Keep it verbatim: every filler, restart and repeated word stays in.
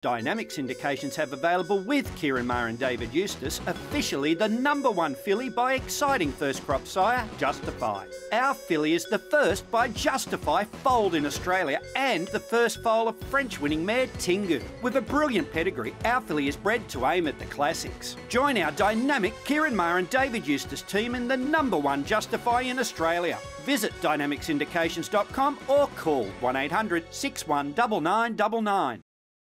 Dynamics indications have available with Ciaron Maher and David Eustace, officially the number one filly by exciting first crop sire, Justify. Our filly is the first by Justify foaled in Australia and the first foal of French winning mare Tingu. With a brilliant pedigree, our filly is bred to aim at the classics. Join our dynamic Ciaron Maher and David Eustace team in the number one Justify in Australia. Visit dynamics indications dot com or call one eight hundred, six one nine nine nine nine.